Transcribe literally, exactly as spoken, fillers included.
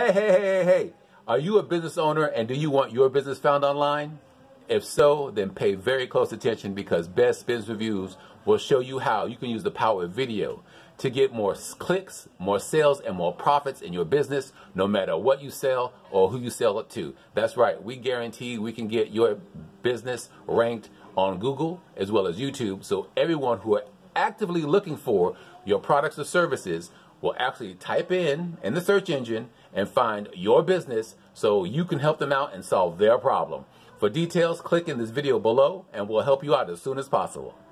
Hey, hey, hey, hey, hey. Are you a business owner and do you want your business found online? If so, then pay very close attention because Best Business Reviews will show you how you can use the power of video to get more clicks, more sales, and more profits in your business, no matter what you sell or who you sell it to. That's right. We guarantee we can get your business ranked on Google as well as YouTube, so everyone who are actively looking for your products or services will actually type in in the search engine and find your business so you can help them out and solve their problem. For details, click in this video below and we'll help you out as soon as possible.